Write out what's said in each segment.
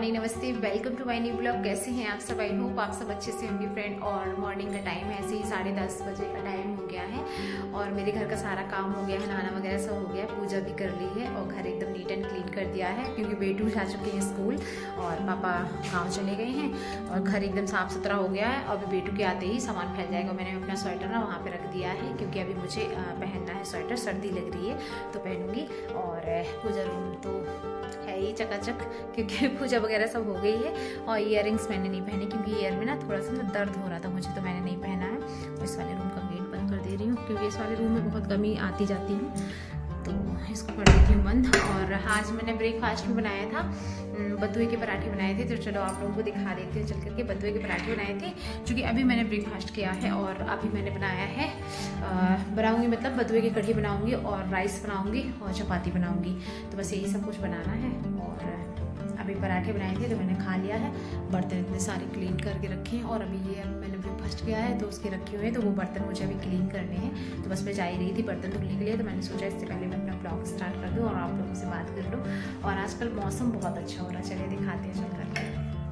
Morning, नमस्ते, welcome to my new blog. कैसे हैं आप सब? आई होप आप सब अच्छे से होंगे फ्रेंड। और मॉर्निंग का टाइम है, ऐसे ही 10:30 बजे का टाइम हो गया है और मेरे घर का सारा काम हो गया है, नहाना वगैरह सब हो गया, पूजा भी कर ली है और घर एकदम नीट एंड क्लीन कर दिया है क्योंकि बेटू जा चुके हैं स्कूल और पापा गाँव चले गए हैं और घर एकदम साफ सुथरा हो गया है। अभी बेटू के आते ही सामान फैल जाएगा। मैंने अपना स्वेटर ना वहाँ पे रख दिया है क्योंकि अभी मुझे पहनना है स्वेटर, सर्दी लग रही है तो पहनूंगी। और पूजा रूम तो है ही चकाचक क्योंकि पूजा वगैरह सब हो गई है। और इयररिंग्स मैंने नहीं पहने क्योंकि ईयर में ना थोड़ा सा ना दर्द हो रहा था मुझे, तो मैंने नहीं पहना है। इस वाले रूम का गेट बंद कर दे रही हूँ क्योंकि इस वाले रूम में बहुत कमी आती जाती है, तो इसको कर देती हूँ बंद। और आज मैंने ब्रेकफास्ट में बनाया था बथुए के पराठे बनाए थे, तो चलो आप लोगों को दिखा देती हूँ चल करके। बथुए के पराठे बनाए थे क्योंकि अभी मैंने ब्रेकफास्ट किया है और अभी मैंने बनाया है बनाऊंगी, मतलब बथुए की कढ़ी बनाऊंगी और राइस बनाऊंगी और चपाती बनाऊंगी, तो बस यही सब कुछ बनाना है। और अभी पराठे बनाए थे तो मैंने खा लिया है। बर्तन इतने सारे क्लीन करके रखे हैं और अभी ये मैंने ब्रेकफास्ट किया है तो उसके रखे हुए हैं, तो वो बर्तन मुझे अभी क्लीन करने हैं। तो बस मैं जा ही रही थी बर्तन धुलने के लिए, तो मैंने सोचा इससे पहले मैं अपना ब्लॉग स्टार्ट कर दूँ और आप लोगों से बात कर लूँ। और आजकल मौसम बहुत अच्छा हो रहा है, चलिए दिखाते हैं चल करके।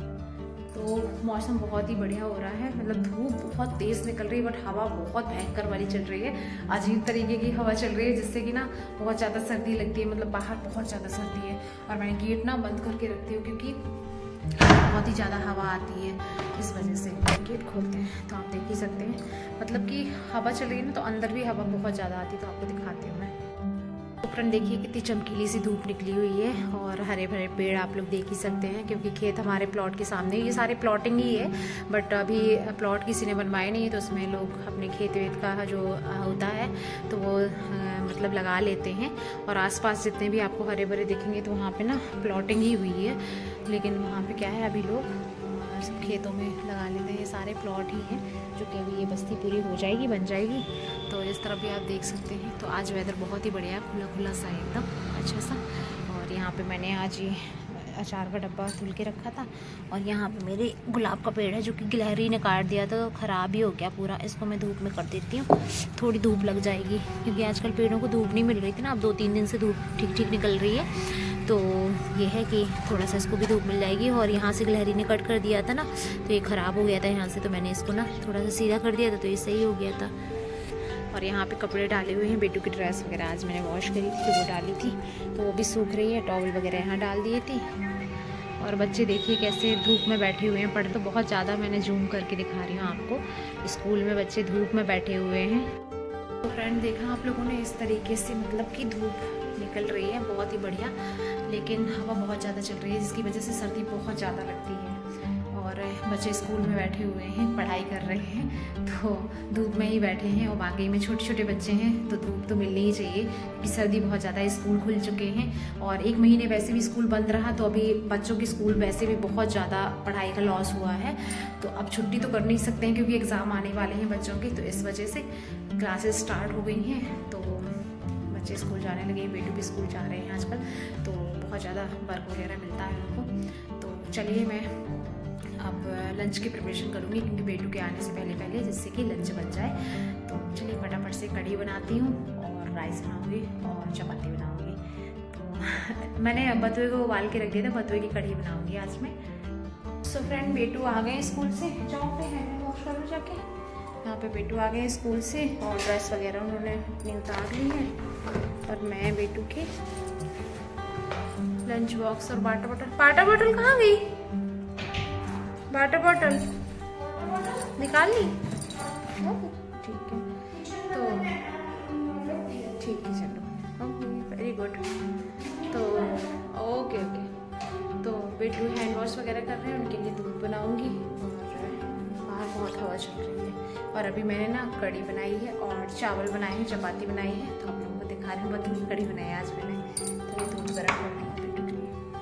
तो मौसम बहुत ही बढ़िया हो रहा है, मतलब धूप बहुत तेज़ निकल रही है बट हवा बहुत भयंकर वाली चल रही है। अजीब तरीके की हवा चल रही है जिससे कि ना बहुत ज़्यादा सर्दी लगती है, मतलब बाहर बहुत ज़्यादा सर्दी है। और मैंने गेट ना बंद करके रखती हूँ क्योंकि बहुत ही ज़्यादा हवा आती है, इस वजह से गेट खोलते हैं तो आप देख ही सकते हैं। मतलब कि हवा चल रही है ना तो अंदर भी हवा बहुत ज़्यादा आती है, तो आपको दिखाती हूँ मैं। ऊपर देखिए कितनी चमकीली सी धूप निकली हुई है और हरे भरे पेड़ आप लोग देख ही सकते हैं क्योंकि खेत हमारे प्लॉट के सामने, ये सारे प्लॉटिंग ही है बट अभी प्लॉट किसी ने बनवाए नहीं है, तो उसमें लोग अपने खेत वेत का जो होता है तो वो मतलब लगा लेते हैं। और आसपास जितने भी आपको हरे भरे दिखेंगे तो वहाँ पे ना प्लॉटिंग ही हुई है, लेकिन वहाँ पे क्या है अभी लोग सब खेतों में लगा लेते हैं। ये सारे प्लॉट ही हैं जो कि अभी ये बस्ती पूरी हो जाएगी, बन जाएगी। तो इस तरफ भी आप देख सकते हैं। तो आज वेदर बहुत ही बढ़िया, खुला खुला सा एकदम अच्छा सा। और यहाँ पे मैंने आज ये अचार का डब्बा धुल के रखा था और यहाँ पे मेरे गुलाब का पेड़ है जो कि गिलहरी ने काट दिया था, तो ख़राब ही हो गया पूरा। इसको मैं धूप में कर देती हूँ, थोड़ी धूप लग जाएगी क्योंकि आजकल पेड़ों को धूप नहीं मिल रही थी ना, अब 2-3 दिन से धूप ठीक ठीक निकल रही है। तो ये है कि थोड़ा सा इसको भी धूप मिल जाएगी। और यहाँ से गिलहरी ने कट कर दिया था ना तो ये ख़राब हो गया था यहाँ से, तो मैंने इसको ना थोड़ा सा सीधा कर दिया था तो ये सही हो गया था। और यहाँ पे कपड़े डाले हुए हैं, बेटू की ड्रेस वगैरह आज मैंने वॉश करी थी तो वो डाली थी तो वो भी सूख रही है। टॉवल वगैरह यहाँ डाल दिए थी। और बच्चे देखिए कैसे धूप में बैठे हुए हैं, पढ़ तो बहुत ज़्यादा, मैंने जूम करके दिखा रही हूँ आपको। स्कूल में बच्चे धूप में बैठे हुए हैं। तो फ्रेंड देखा आप लोगों ने इस तरीके से, मतलब कि धूप निकल रही है बहुत ही बढ़िया, लेकिन हवा बहुत ज़्यादा चल रही है जिसकी वजह से सर्दी बहुत ज़्यादा लगती है। और बच्चे स्कूल में बैठे हुए हैं, पढ़ाई कर रहे हैं तो धूप में ही बैठे हैं। और बाकी में छोटे छोटे बच्चे हैं तो धूप तो मिलनी ही चाहिए क्योंकि सर्दी बहुत ज़्यादा है। स्कूल खुल चुके हैं और 1 महीने वैसे भी स्कूल बंद रहा, तो अभी बच्चों की स्कूल वैसे भी बहुत ज़्यादा पढ़ाई का लॉस हुआ है, तो अब छुट्टी तो कर नहीं सकते हैं क्योंकि एग्ज़ाम आने वाले हैं बच्चों के, तो इस वजह से क्लासेस स्टार्ट हो गई हैं। तो बच्चे स्कूल जाने लगे, बेटू भी स्कूल जा रहे हैं आजकल, तो बहुत ज़्यादा वर्क वगैरह मिलता है उनको। तो चलिए मैं अब लंच की प्रिपरेशन करूँगी क्योंकि बेटू के आने से पहले पहले, जिससे कि लंच बन जाए। तो चलिए फटाफट से कढ़ी बनाती हूँ और राइस बनाऊँगी और चपाती बनाऊँगी। तो मैंने बथुए को उबाल के रख दिया था, बथुए की कढ़ी बनाऊँगी आज मैं। सो फ्रेंड बेटू आ गए स्कूल से, जाओ पे हैंड वॉश कर लो जाके। यहाँ पे बेटू आ गए स्कूल से और ड्रेस वगैरह उन्होंने अपनी उतार ली है और मैं बेटू के लंच बॉक्स और वाटर बॉटल कहाँ गई? वाटर बॉटल निकाल ली? ठीक है, तो ठीक है चलो, ओके वेरी गुड। तो ओके तो बेटू हैंड वॉश वगैरह कर रहे हैं, उनके लिए दूध बनाऊंगी और बाहर बहुत हवा चल रही है। और अभी मैंने ना कढ़ी बनाई है और चावल बनाए हैं, चपाती बनाई है, तो आप लोगों को दिखा रही हूँ। बथुए की कढ़ी बनाई है आज मैंने, तो ये दूध गर्म कर दी बेटू के लिए।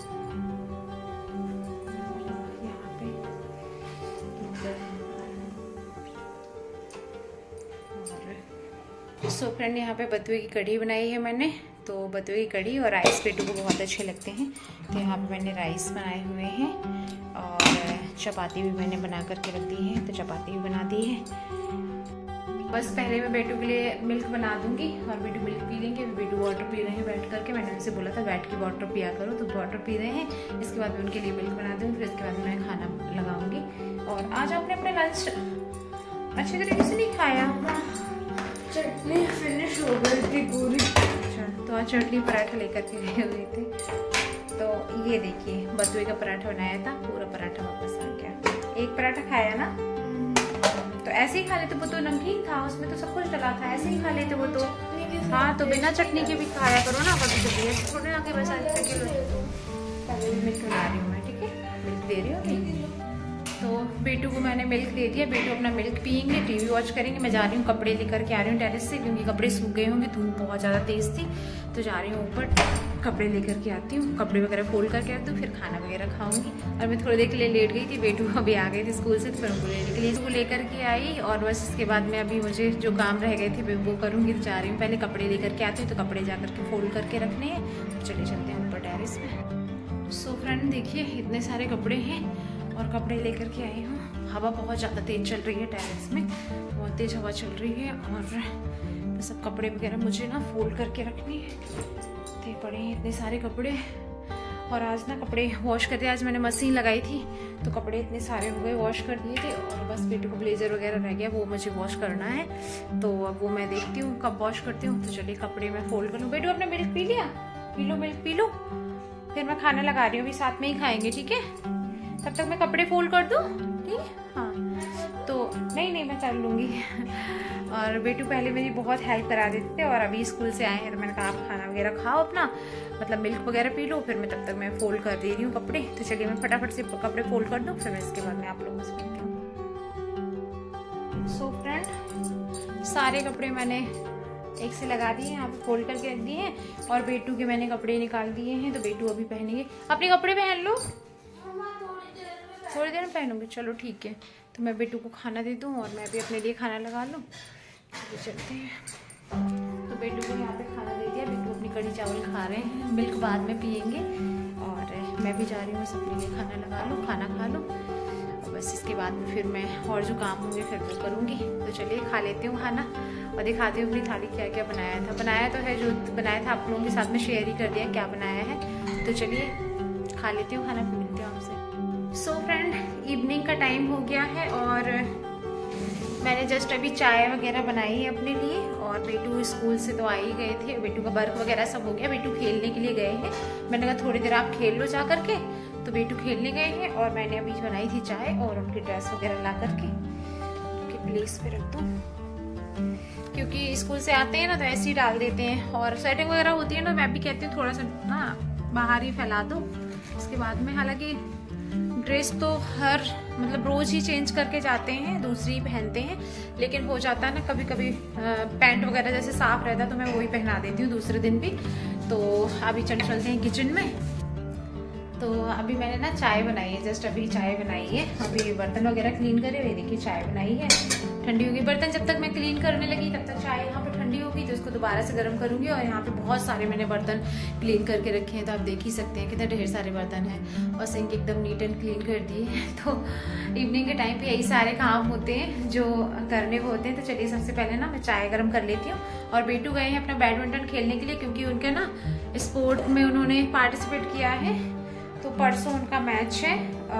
सो फ्रेंड यहाँ पे बथुए की कढ़ी बनाई है मैंने, तो बथुए की कढ़ी और राइस बेटू को बहुत अच्छे लगते हैं, तो यहाँ पे मैंने राइस बनाए हुए हैं और चपाती भी मैंने बना करके रख दी है, तो चपाती भी बना दी है। बस पहले मैं बेटू के लिए मिल्क बना दूंगी और बेटू मिल्क पी लेंगे, बेटू वाटर पी रहे हैं बैठ करके। मैंने उनसे बोला था बैठ के वाटर पिया करो, तो वाटर पी रहे हैं। इसके बाद मैं उनके लिए मिल्क बना दूँगी, फिर इसके बाद मैं खाना लगाऊंगी। और आज आपने अपने लंच अच्छे तरीके से नहीं खाया? चटनी फिनिश हो गई थी पूरी। अच्छा, तो आज चटनी पराठा लेकर के गए हुए थे। तो ये देखिए बथुए का पराठा बनाया था, पूरा पराठा वापस आ गया। एक पराठा खाया ना, तो ऐसे ही खा लेते। वो तो नमकीन था, उसमें तो सब कुछ डला था, ऐसे ही खा लेते वो तो। हाँ, तो बिना चटनी के भी खाया करो ना कभी कभी, ऐसे थोड़े ना कि बस मिल्क बना रही हूँ मैं, ठीक है, मिल्क दे रही हूँ। तो बेटू को मैंने मिल्क दे दिया, बेटू अपना मिल्क पियेंगे, टीवी वॉच करेंगे। मैं जा रही हूँ कपड़े लेकर के आ रही हूँ टेरेस से, क्योंकि कपड़े सूख गए होंगे, धूप बहुत ज़्यादा तेज़ थी। तो जा रही हूँ ऊपर, कपड़े लेकर के आती हूँ, कपड़े वगैरह फोल्ड करके रख दूँ, फिर खाना वगैरह खाऊंगी। और मैं थोड़ी देर के लिए लेट गई थी, बेटू अभी आ गए थे स्कूल से, तो फिर उनको लेने के लिए उसको लेकर के आई। और बस इसके बाद में अभी मुझे जो काम रह गए थे वो करूँगी। तो जा रही हूँ, पहले कपड़े लेकर के आती हूँ, तो कपड़े जा करके फोल्ड करके रखने हैं। तो चले चलते हैं ऊपर टेरेस में। सो फ्रेंड देखिए, इतने सारे कपड़े हैं और कपड़े लेकर के आई हूँ। हवा बहुत ज़्यादा तेज़ चल रही है टेरेस में, बहुत तेज़ हवा चल रही है। और सब कपड़े वगैरह मुझे ना फोल्ड करके रखने थे, पड़े हैं इतने सारे कपड़े। और आज ना कपड़े वॉश करते, आज मैंने मशीन लगाई थी, तो कपड़े इतने सारे हो गए, वॉश कर दिए थे। और बस बेटू को ब्लेजर वगैरह रह गया, वो मुझे वॉश करना है। तो अब वो मैं देखती हूँ कब वॉश करती हूँ। तो चलिए कपड़े मैं फोल्ड कर लूँ। बेटू आपने मिल्क पी लिया? पी लो, मिल्क पी लो, फिर मैं खाना लगा रही हूँ, अभी साथ में ही खाएंगे, ठीक है? तब तक मैं कपड़े फोल्ड कर दूँ, ठीक है? हाँ, तो नहीं मैं कर लूँगी। और बेटू पहले मेरी बहुत हेल्प करा देते थे, और अभी स्कूल से आए हैं तो मैंने कहा आप खाना वगैरह खाओ अपना, मतलब मिल्क वगैरह पी लो, फिर मैं तब तक मैं फोल्ड कर दे रही हूँ कपड़े। तो चलिए मैं फटाफट से कपड़े फोल्ड कर दूँ, फिर मैं इसके बाद में आप लोगों से मिलती हूँ। सो फ्रेंड, सारे कपड़े मैंने एक से लगा दिए हैं, यहाँ पे फोल्ड करके रख दिए हैं। और बेटू के मैंने कपड़े निकाल दिए हैं, तो बेटू अभी पहनेंगे। अपने कपड़े पहन लो, थोड़ी देर में पहनूंगी, चलो ठीक है। तो मैं बेटू को खाना दे दूँ और मैं भी अपने लिए खाना लगा लूँ। चलिए चलते हैं। तो बेटू को यहाँ पे खाना दे दिया, बेटू अपनी कढ़ी चावल खा रहे हैं, मिल्क बाद में पियेंगे। और मैं भी जा रही हूँ, सबके लिए खाना लगा लूँ, खाना खा लूँ, और बस इसके बाद में फिर मैं और जो काम होंगे फिर मैं करूँगी। तो चलिए खा लेती हूँ खाना और दिखाती हूँ अपनी थाली क्या क्या बनाया था। बनाया तो है, जो बनाया था आप लोगों के साथ में शेयर ही कर दिया क्या बनाया है। तो चलिए खा लेती हूँ खाना, फिर मिलती हूँ आपसे। सो फ्रेंड, इवनिंग का टाइम हो गया है और मैंने जस्ट अभी चाय वगैरह बनाई है अपने लिए। और बेटू स्कूल से तो आ ही गए थे, बेटू का वर्क वगैरह सब हो गया, बेटू खेलने के लिए गए हैं। मैंने कहा थोड़ी देर आप खेल लो जा करके, तो बेटू खेलने गए हैं। और मैंने अभी बनाई थी चाय और उनकी ड्रेस वगैरह ला करके उनके प्लेस पे रख दूँ, क्योंकि स्कूल से आते हैं ना तो ऐसे ही डाल देते हैं। और सेटिंग वगैरह होती है ना, मैं भी कहती हूँ थोड़ा सा ना बाहर ही फैला दो इसके बाद में। हालांकि ड्रेस तो हर मतलब रोज ही चेंज करके जाते हैं, दूसरी पहनते हैं, लेकिन हो जाता है ना कभी कभी पैंट वगैरह जैसे साफ रहता है तो मैं वही पहना देती हूँ दूसरे दिन भी। तो अभी चलते हैं किचन में। तो अभी मैंने ना चाय बनाई है, जस्ट अभी चाय बनाई है, अभी बर्तन वगैरह क्लीन करे हुए, देखिए चाय बनाई है, ठंडी होगी। बर्तन जब तक मैं क्लीन करने लगी तब तक चाय यहाँ पे ठंडी होगी, तो इसको दोबारा से गर्म करूंगी। और यहाँ पे बहुत सारे मैंने बर्तन क्लीन करके रखे हैं, तो आप देख ही सकते हैं कितने ढेर सारे बर्तन हैं। और सिंक एकदम नीट एंड क्लीन कर दिए हैं। तो इवनिंग के टाइम पे यही सारे काम होते हैं जो करने को होते हैं। तो चलिए सबसे पहले ना मैं चाय गर्म कर लेती हूँ। और बेटू गए हैं अपना बैडमिंटन खेलने के लिए, क्योंकि उनके ना स्पोर्ट में उन्होंने पार्टिसिपेट किया है, तो परसों उनका मैच है।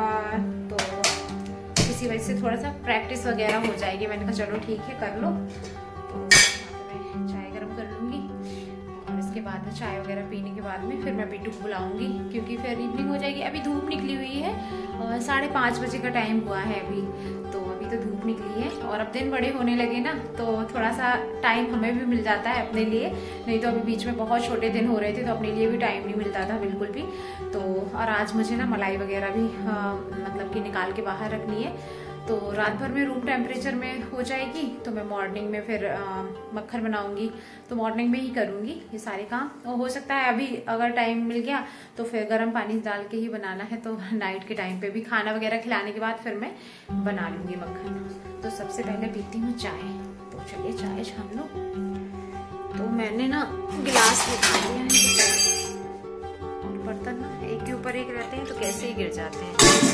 तो इसी वजह से थोड़ा सा प्रैक्टिस वगैरह हो जाएगी। मैंने कहा चलो ठीक है कर लो। तो मैं चाय गर्म कर लूँगी और इसके बाद में चाय वगैरह पीने के बाद में फिर मैं बेटू को बुलाऊंगी, क्योंकि फिर इवनिंग हो जाएगी। अभी धूप निकली हुई है और 5:30 बजे का टाइम हुआ है अभी, तो अभी तो धूप निकली है। और अब दिन बड़े होने लगे ना, तो थोड़ा सा टाइम हमें भी मिल जाता है अपने लिए, नहीं तो अभी बीच में बहुत छोटे दिन हो रहे थे तो अपने लिए भी टाइम नहीं मिलता था बिल्कुल भी। तो और आज मुझे ना मलाई वगैरह भी मतलब कि निकाल के बाहर रखनी है, तो रात भर में रूम टेम्परेचर में हो जाएगी। तो मैं मॉर्निंग में फिर मक्खन बनाऊंगी, तो मॉर्निंग में ही करूंगी ये सारे काम। और हो सकता है अभी अगर टाइम मिल गया तो फिर गर्म पानी डाल के ही बनाना है, तो नाइट के टाइम पे भी खाना वगैरह खिलाने के बाद फिर मैं बना लूंगी मक्खन। तो सबसे पहले पीती हूँ चाय, तो चलिए चाय छान लो। तो मैंने ना गिलास निकाल लिया है, और बर्तन ना एक के ऊपर एक रहते हैं तो कैसे ही गिर जाते हैं।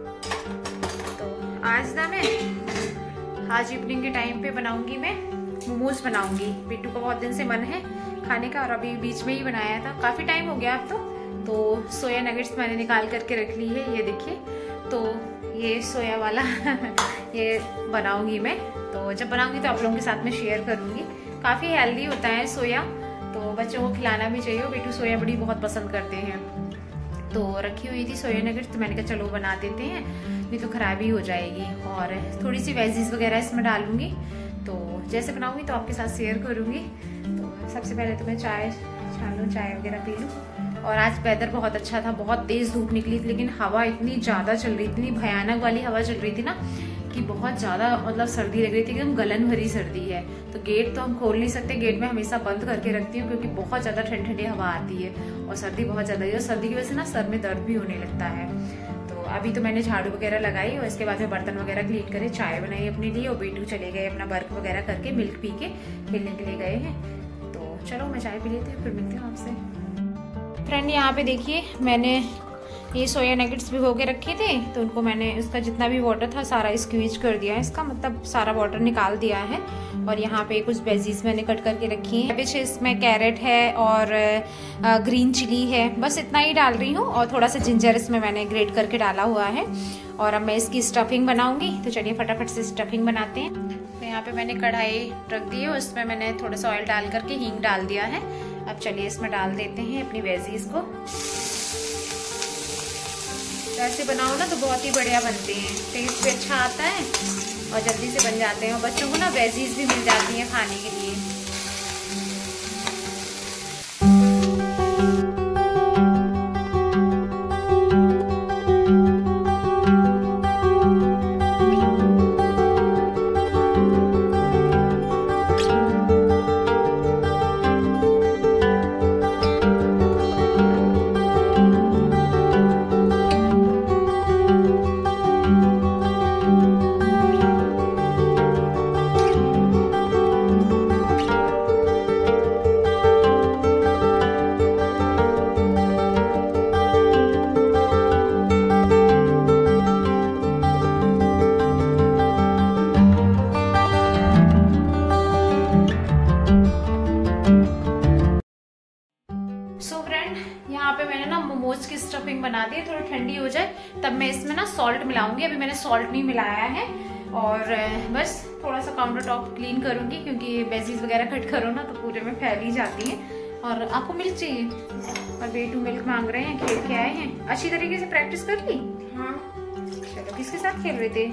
आज ना मैं आज इवनिंग के टाइम पे बनाऊंगी मैं मोमोज बनाऊंगी। बिट्टू का बहुत दिन से मन है खाने का और अभी बीच में ही बनाया था, काफ़ी टाइम हो गया अब तो सोया नगेट्स मैंने निकाल करके रख ली है, ये देखिए। तो ये सोया वाला ये बनाऊंगी मैं, तो जब बनाऊंगी तो आप लोगों के साथ में शेयर करूंगी। काफ़ी हेल्दी होता है सोया, तो बच्चों को खिलाना भी चाहिए। बिट्टू सोया बड़ी बहुत पसंद करते हैं। तो रखी हुई थी सोया नगेट्स, तो मैंने कहा चलो बना देते हैं, नहीं तो खराब ही हो जाएगी। और थोड़ी सी वेजीज वगैरह इसमें डालूंगी, तो जैसे बनाऊंगी तो आपके साथ शेयर करूंगी। तो सबसे पहले तो मैं चाय छान लूँ, चाय वगैरह पी लूँ। और आज वेदर बहुत अच्छा था, बहुत तेज़ धूप निकली थी, लेकिन हवा इतनी ज़्यादा चल रही थी, इतनी भयानक वाली हवा चल रही थी ना कि बहुत ज़्यादा मतलब सर्दी लग रही थी, एकदम गलन भरी सर्दी है। तो गेट तो हम खोल नहीं सकते, गेट में हमेशा बंद करके रखती हूँ क्योंकि बहुत ज़्यादा ठंडी ठंडी हवा आती है और सर्दी बहुत ज़्यादा है। और सर्दी की वजह से ना सर में दर्द भी होने लगता है। तो अभी तो मैंने झाड़ू वगैरह लगाई और इसके बाद में बर्तन वगैरह क्लीन करे, चाय बनाई अपने लिए और बेटू चले गए अपना वर्क वगैरह करके, मिल्क पी के खेलने के लिए गए हैं। तो चलो मैं चाय पी लेती हूँ, फिर मिलती हूँ आपसे। फ्रेंड यहाँ पे देखिए, मैंने ये सोया नगेट्स भिगो के रखे थे, तो उनको मैंने उसका जितना भी वाटर था सारा स्क्वीज कर दिया है, इसका मतलब सारा वाटर निकाल दिया है। और यहाँ पे कुछ वेजीज मैंने कट करके रखी हैं, कैबेज है, इसमें कैरेट है और ग्रीन चिली है, बस इतना ही डाल रही हूँ। और थोड़ा सा जिंजर इसमें मैंने ग्रेट करके डाला हुआ है। और अब मैं इसकी स्टफिंग बनाऊंगी, तो चलिए फटाफट से स्टफिंग बनाते हैं। तो यहाँ पे मैंने कढ़ाई रख दी है, उसमें मैंने थोड़ा सा ऑयल डाल करके हींग डाल दिया है। अब चलिए इसमें डाल देते हैं अपनी वेजीज को। ऐसे बनाओ ना तो बहुत ही बढ़िया बनते हैं, टेस्ट भी अच्छा आता है और जल्दी से बन जाते हैं। और बच्चों को ना वेजीज भी मिल जाती हैं खाने के लिए। यहाँ पे मैंने ना मोमोज की स्टफिंग बना दी है, थोड़ी ठंडी हो जाए तब मैं इसमें ना सॉल्ट मिलाऊंगी। अभी मैंने सॉल्ट नहीं मिलाया है। और बस थोड़ा सा काउंटर टॉप क्लीन करूंगी क्योंकि वेजीज वगैरह कट करो ना तो पूरे में फैल ही जाती हैं। और आपको मिल्क चाहिए और बेटू मिल्क मांग रहे हैं, खेल के आए हैं। अच्छी तरीके से प्रैक्टिस कर ली? हाँ। चलो, किसके साथ खेल रहे थे?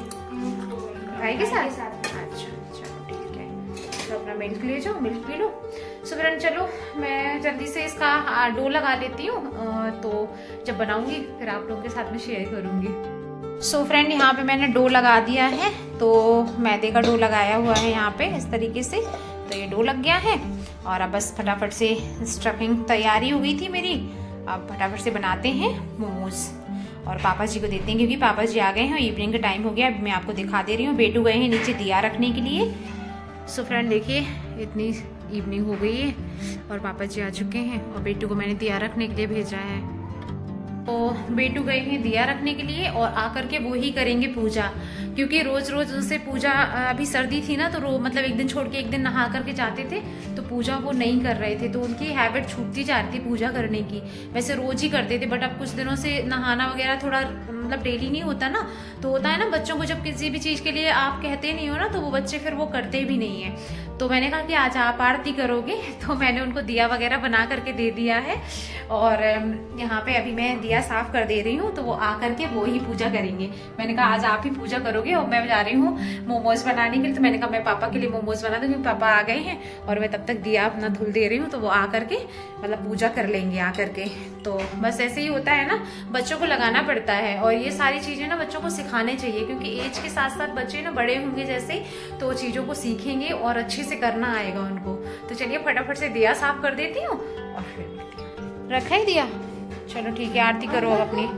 भाई के साथ? अच्छा चलो ठीक है, तो अपना मिल्क ले जाओ, मिल्क पी लो। सुबह चलो मैं जल्दी से इसका डो लगा लेती हूँ, तो जब बनाऊंगी फिर आप लोगों के साथ में शेयर करूंगी। सो फ्रेंड यहाँ पे मैंने डो लगा दिया है, तो मैदे का डो लगाया हुआ है यहाँ पे इस तरीके से। तो ये डो लग गया है और अब बस फटाफट से स्टफिंग तैयारी हो गई थी मेरी। अब फटाफट से बनाते हैं मोमोज और पापा जी को देते हैं क्योंकि पापा जी आ गए हैं, इवनिंग का टाइम हो गया। अभी मैं आपको दिखा दे रही हूँ, बेटू गए हैं नीचे दिया रखने के लिए। सो फ्रेंड देखिए इतनी इवनिंग हो गई है और पापा जी आ चुके हैं और बेटू को मैंने दिया रखने के लिए भेजा है। तो बेटू गए हैं दिया रखने के लिए और आकर के वो ही करेंगे पूजा, क्योंकि रोज रोज उनसे पूजा, अभी सर्दी थी ना तो मतलब एक दिन छोड़ के एक दिन नहा करके जाते थे, तो पूजा वो नहीं कर रहे थे, तो उनकी हैबिट छूटती जा रही थी पूजा करने की। वैसे रोज ही करते थे बट अब कुछ दिनों से नहाना वगैरह थोड़ा मतलब डेली नहीं होता ना, तो होता है ना बच्चों को जब किसी भी चीज के लिए आप कहते नहीं हो ना तो वो बच्चे फिर वो करते भी नहीं है। तो मैंने कहा कि आज आप आरती करोगे, तो मैंने उनको दिया वगैरह बना करके दे दिया है और यहाँ पे अभी मैं दिया साफ कर दे रही हूँ, तो वो आकर के वो ही पूजा करेंगे। मैंने कहा आज आप ही पूजा करोगे और मैं जा रही हूँ मोमोज बनाने के लिए, तो मैंने कहा मैं पापा के लिए मोमोज बना दूंगी, पापा आ गए हैं और मैं तब तक दिया अपना धुल दे रही हूँ, तो वो आकर के मतलब पूजा कर लेंगे आकर के। तो बस ऐसे ही होता है ना, बच्चों को लगाना पड़ता है और ये सारी चीजें ना बच्चों को सिखाने चाहिए, क्योंकि एज के साथ साथ बच्चे ना बड़े होंगे जैसे तो चीजों को सीखेंगे और अच्छे से करना आएगा उनको। तो चलिए फटाफट से दिया साफ कर देती हूँ और फिर रखा ही दिया। चलो ठीक है, आरती करो अब अपनी।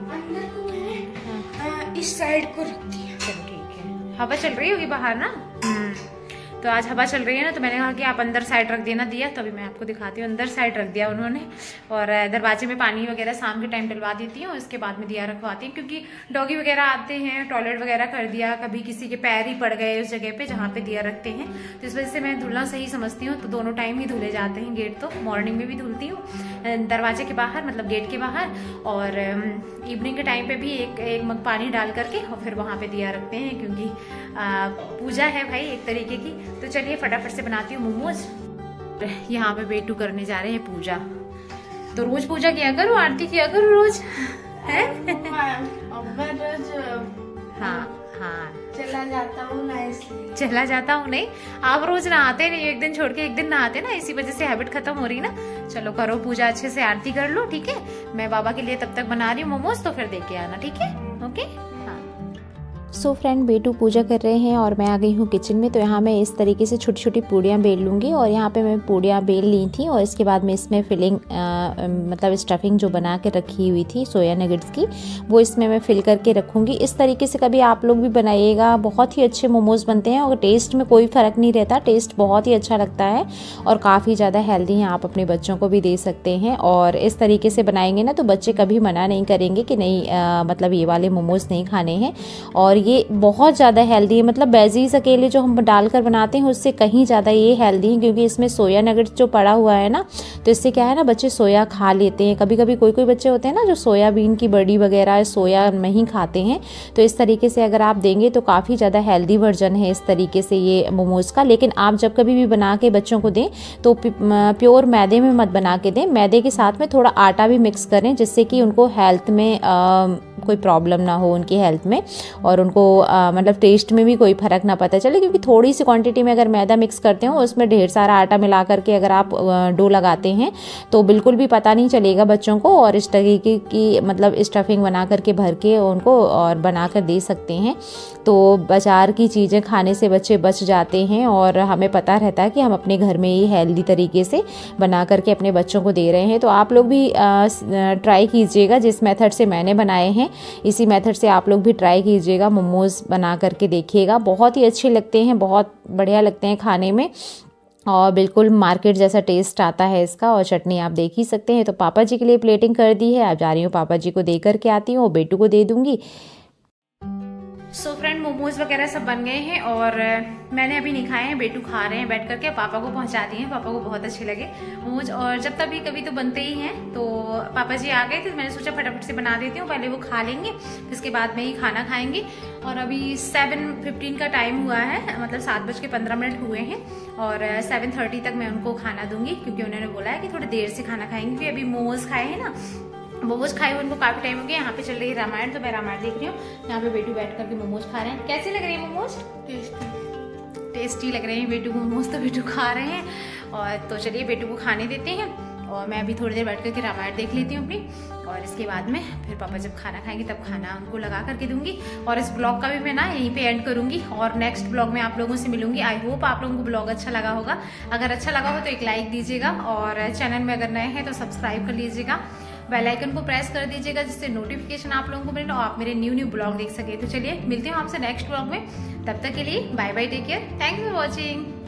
इस साइड को रख दिया। चलो ठीक है, हवा चल रही होगी बाहर ना। तो आज हवा चल रही है ना, तो मैंने कहा कि आप अंदर साइड रख देना दिया, तो अभी मैं आपको दिखाती हूँ। अंदर साइड रख दिया उन्होंने, और दरवाजे में पानी वगैरह शाम के टाइम डलवा देती हूँ, उसके बाद में दिया रखवाती हूँ, क्योंकि डॉगी वगैरह आते हैं, टॉयलेट वगैरह कर दिया, कभी किसी के पैर ही पड़ गए उस जगह पे जहाँ पे दिया रखते हैं, तो इस वजह से मैं धुलना सही समझती हूँ। तो दोनों टाइम ही धुले जाते हैं गेट, तो मॉर्निंग में भी धुलती हूँ दरवाजे के बाहर, मतलब गेट के बाहर, और इवनिंग के टाइम पे भी एक मग पानी डाल करके और फिर वहाँ पे दिया रखते हैं, क्योंकि पूजा है भाई एक तरीके की। तो चलिए फटाफट से बनाती हूँ मोमोज। यहाँ पे बेटू करने जा रहे हैं पूजा, तो रोज पूजा किया करो, आरती किया करो रोज, है? हाँ हाँ, चला जाता हूँ ना, इसलिए चला जाता हूँ। नहीं, आप रोज नहाते नहीं, एक दिन छोड़ के एक दिन नहाते ना, इसी वजह से हैबिट खत्म हो रही ना। चलो करो पूजा अच्छे से, आरती कर लो, ठीक है? मैं बाबा के लिए तब तक बना रही हूँ मोमोज, तो फिर देके आना, ठीक है? ओके। सो फ्रेंड, बेटू पूजा कर रहे हैं और मैं आ गई हूँ किचन में। तो यहाँ मैं इस तरीके से छोटी छोटी पूड़ियाँ बेल लूँगी, और यहाँ पे मैं पूड़ियाँ बेल ली थी, और इसके बाद में इसमें फिलिंग मतलब स्टफिंग जो बना के रखी हुई थी सोया नगेट्स की, वो इसमें मैं फिल करके रखूँगी। इस तरीके से कभी आप लोग भी बनाइएगा, बहुत ही अच्छे मोमोज़ बनते हैं और टेस्ट में कोई फ़र्क नहीं रहता, टेस्ट बहुत ही अच्छा लगता है और काफ़ी ज़्यादा हेल्दी हैं। आप अपने बच्चों को भी दे सकते हैं, और इस तरीके से बनाएंगे ना तो बच्चे कभी मना नहीं करेंगे कि नहीं मतलब ये वाले मोमोज़ नहीं खाने हैं। और ये बहुत ज़्यादा हेल्दी है, मतलब वेजीज अकेले जो हम डालकर बनाते हैं उससे कहीं ज़्यादा ये हेल्दी है, क्योंकि इसमें सोया नगेट्स जो पड़ा हुआ है ना, तो इससे क्या है ना, बच्चे सोया खा लेते हैं। कभी कभी कोई बच्चे होते हैं ना जो सोयाबीन की बड़ी वगैरह सोया नहीं खाते हैं, तो इस तरीके से अगर आप देंगे तो काफ़ी ज़्यादा हेल्दी वर्जन है इस तरीके से ये मोमोज़ का। लेकिन आप जब कभी भी बना के बच्चों को दें तो प्योर मैदे में मत बना के दें, मैदे के साथ में थोड़ा आटा भी मिक्स करें, जिससे कि उनको हेल्थ में कोई प्रॉब्लम ना हो उनकी हेल्थ में, और उनको मतलब टेस्ट में भी कोई फ़र्क ना पता चले। क्योंकि थोड़ी सी क्वांटिटी में अगर मैदा मिक्स करते हो, उसमें ढेर सारा आटा मिला करके अगर आप डो लगाते हैं तो बिल्कुल भी पता नहीं चलेगा बच्चों को, और इस तरीके की मतलब स्टफिंग बना करके भर के उनको और बना कर दे सकते हैं। तो बाज़ार की चीज़ें खाने से बच्चे बच जाते हैं, और हमें पता रहता है कि हम अपने घर में ही हेल्दी तरीके से बना करके अपने बच्चों को दे रहे हैं। तो आप लोग भी ट्राई कीजिएगा, जिस मेथड से मैंने बनाए हैं इसी मेथड से आप लोग भी ट्राई कीजिएगा, मोमोज़ बना करके देखिएगा। बहुत ही अच्छे लगते हैं, बहुत बढ़िया लगते हैं खाने में, और बिल्कुल मार्केट जैसा टेस्ट आता है इसका। और चटनी आप देख ही सकते हैं। तो पापा जी के लिए प्लेटिंग कर दी है, अब जा रही हूँ पापा जी को दे करके आती हूँ, और बेटू को दे दूँगी। सो फ्रेंड, मोमोज वगैरह सब बन गए हैं और मैंने अभी नहीं खाए हैं, बेटू खा रहे हैं बैठ करके। पापा को पहुंचा दिए हैं, पापा को बहुत अच्छे लगे मोमोज, और जब तभी कभी तो बनते ही हैं। तो पापा जी आ गए थे, तो मैंने सोचा फटाफट से बना देती हूँ, पहले वो खा लेंगे उसके बाद में ही खाना खाएंगे। और अभी 7:15 का टाइम हुआ है, मतलब 7:15 हुए हैं, और 7:30 तक मैं उनको खाना दूंगी, क्योंकि उन्होंने बोला है कि थोड़ी देर से खाना खाएंगे, क्योंकि अभी मोमोज खाए हैं ना, मोमोज खाए हुए उनको काफी टाइम हो गया। यहाँ पे चल रही है रामायण, तो मैं रामायण देख रही हूँ। यहाँ पे बेटू बैठ करके मोमोज खा रहे हैं। कैसे लग रहे हैं मोमोज? टेस्टी लग रहे हैं बेटू को मोमोज, तो बेटू खा रहे हैं। और तो चलिए बेटू को खाने देते हैं, और मैं अभी थोड़ी देर बैठ करके रामायण देख लेती हूँ अपनी, और इसके बाद में फिर पापा जब खाना खाएंगे तब खाना उनको लगा करके दूंगी। और इस ब्लॉग का भी मैं ना यहीं पे एंड करूंगी, और नेक्स्ट ब्लॉग में आप लोगों से मिलूंगी। आई होप आप लोगों को ब्लॉग अच्छा लगा होगा। अगर अच्छा लगा हो तो एक लाइक दीजिएगा, और चैनल में अगर नए हैं तो सब्सक्राइब कर लीजिएगा, बेल आइकन को प्रेस कर दीजिएगा, जिससे नोटिफिकेशन आप लोगों को मिले और आप मेरे न्यू ब्लॉग देख सके। तो चलिए मिलते हैं आपसे नेक्स्ट ब्लॉग में, तब तक के लिए bye bye, take care, thanks for watching.